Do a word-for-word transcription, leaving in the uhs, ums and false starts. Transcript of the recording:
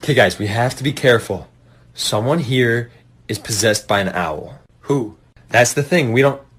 Okay, guys, we have to be careful. Someone here is possessed by an owl. Who? That's the thing. We don't